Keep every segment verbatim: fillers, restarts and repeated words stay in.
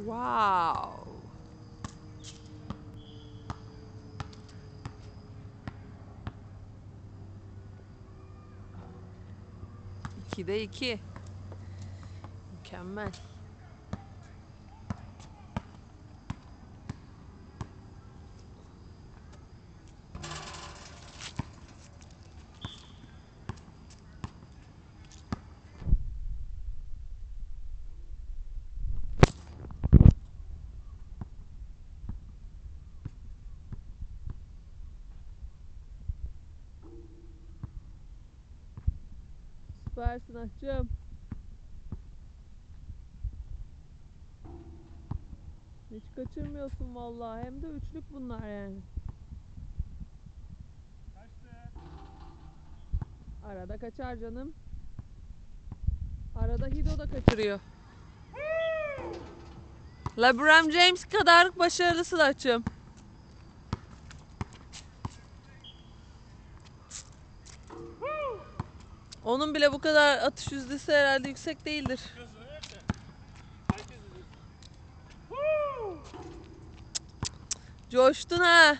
Wow. ikide iki. Mükemmel. Süpersin Ahçım. Hiç kaçırmıyorsun vallahi. Hem de üçlük bunlar yani. Arada kaçar canım. Arada Hido da kaçırıyor. LeBron James kadar başarılısın Ahçım. Onun bile bu kadar atış yüzdesi herhalde yüksek değildir. Coştun ha.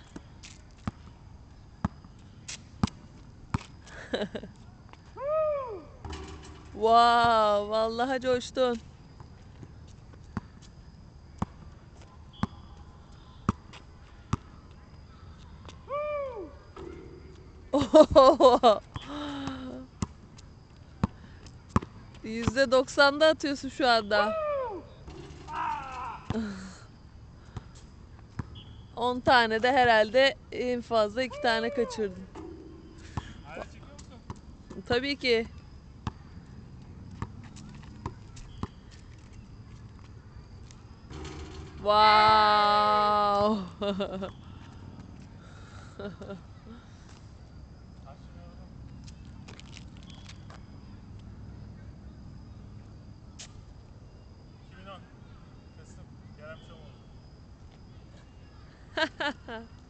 Wow, vallahi coştun. yüzde doksanda atıyorsun şu anda. on tane de herhalde en fazla iki tane kaçırdın. Tabii ki. Wow. iki bin on Kasım Kerem Şamoğlu.